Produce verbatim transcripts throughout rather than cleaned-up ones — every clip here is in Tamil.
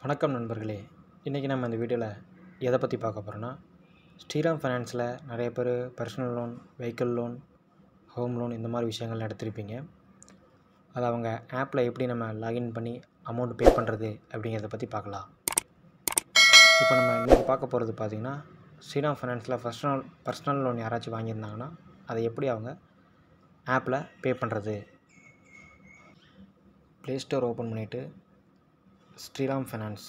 வணக்கம் நண்பர்களே. இன்றைக்கி நம்ம இந்த வீடியோவில் எதை பற்றி பார்க்க போகிறோன்னா, ஸ்ரீராம் ஃபைனான்ஸில் நிறைய பேர் personal loan, vehicle loan, home loan இந்த மாதிரி விஷயங்கள் எடுத்திருப்பீங்க. அதை அவங்க ஆப்பில் எப்படி நம்ம லாகின் பண்ணி அமௌண்ட் பே பண்ணுறது அப்படிங்கிறத பற்றி பார்க்கலாம். இப்போ நம்ம இன்றைக்கி பார்க்க போகிறது பார்த்திங்கன்னா, ஸ்ரீராம் ஃபைனான்ஸில் பர்சனல் பர்சனல் லோன் யாராச்சும் வாங்கியிருந்தாங்கன்னா அதை எப்படி அவங்க ஆப்பில் பே பண்ணுறது. ப்ளே ஸ்டோர் ஓப்பன் பண்ணிவிட்டு ஸ்ரீராம் ஃபைனான்ஸ்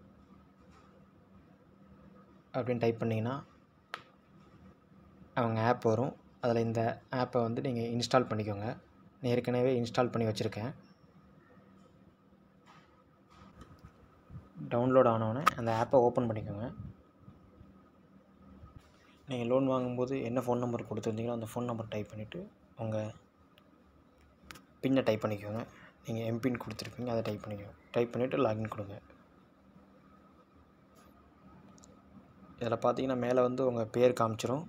அப்படின்னு டைப் பண்ணிங்கன்னா அவங்க ஆப் வரும். அதில் இந்த ஆப்பை வந்து நீங்கள் இன்ஸ்டால் பண்ணிக்கோங்க. நான் ஏற்கனவே இன்ஸ்டால் பண்ணி வச்சுருக்கேன். டவுன்லோட் ஆனவுடனே அந்த ஆப்பை ஓப்பன் பண்ணிக்கோங்க. நீங்கள் லோன் வாங்கும்போது என்ன ஃபோன் நம்பர் கொடுத்துருந்தீங்களோ அந்த ஃபோன் நம்பர் டைப் பண்ணிவிட்டு உங்கள் பின்னை டைப் பண்ணிக்கோங்க. நீங்கள் எம்பின் கொடுத்துருப்பீங்க, அதை டைப் பண்ணிக்கோங்க. டைப் பண்ணிவிட்டு லாகின் கொடுங்க. இதில் பார்த்தீங்கன்னா மேலே வந்து உங்கள் பேர் காமிச்சிரும்.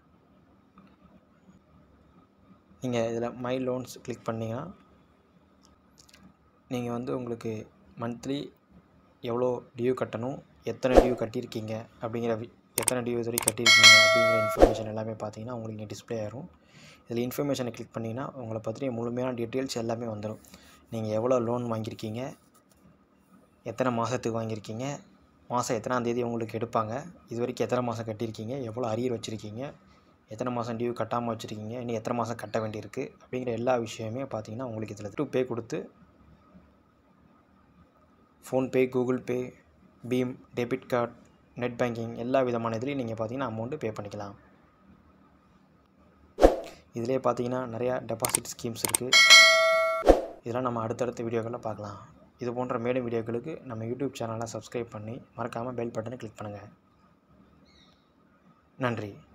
நீங்கள் இதில் மை லோன்ஸ் கிளிக் பண்ணிங்கன்னா நீங்கள் வந்து உங்களுக்கு மந்த்லி எவ்வளோ டியூ கட்டணும், எத்தனை டியூ கட்டியிருக்கீங்க அப்படிங்கிற எத்தனை டியூ இது வரைக்கும் கட்டியிருக்கீங்க அப்படிங்கிற இன்ஃபர்மேஷன் எல்லாமே பார்த்தீங்கன்னா உங்களுக்கு இங்கே டிஸ்பிளே ஆகிரும். இதில் இன்ஃபர்மேஷனை கிளிக் பண்ணிங்கன்னா உங்களை பற்றின முழுமையான டீட்டெயில்ஸ் எல்லாமே வந்துடும். நீங்கள் எவ்வளோ லோன் வாங்கியிருக்கீங்க, எத்தனை மாதத்துக்கு வாங்கியிருக்கீங்க, மாதம் எத்தனாம் தேதி உங்களுக்கு எடுப்பாங்க, இது வரைக்கும் எத்தனை மாதம் கட்டியிருக்கீங்க, எவ்வளோ அரியர் வச்சுருக்கீங்க, எத்தனை மாதம் டியூ கட்டாமல் வச்சுருக்கீங்க, இன்னும் எத்தனை மாதம் கட்ட வேண்டியிருக்கு அப்படிங்கிற எல்லா விஷயமே பார்த்தீங்கன்னா உங்களுக்கு இதில் டூ பே கொடுத்து PhonePe, Google Pay, BHIM, debit card, net banking எல்லா விதமான இதுலேயும் நீங்கள் பார்த்தீங்கன்னா அமௌண்ட்டு பே பண்ணிக்கலாம். இதிலே பார்த்தீங்கன்னா நிறையா டெபாசிட் ஸ்கீம்ஸ் இருக்குது. இதெல்லாம் நம்ம அடுத்தடுத்த வீடியோக்களில் பார்க்கலாம். இது போன்ற மேலும் வீடியோக்களுக்கு நம்ம யூடியூப் சேனலை சப்ஸ்கிரைப் பண்ணி மறக்காமல் பெல் பட்டனை கிளிக் பண்ணுங்கள். நன்றி.